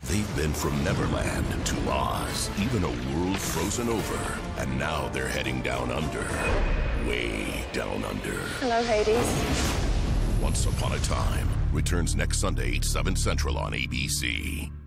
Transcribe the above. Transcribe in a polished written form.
They've been from Neverland to Oz, even a world frozen over. And now they're heading down under. Way down under. Hello, Hades. Once Upon a Time returns next Sunday, 7 Central on ABC.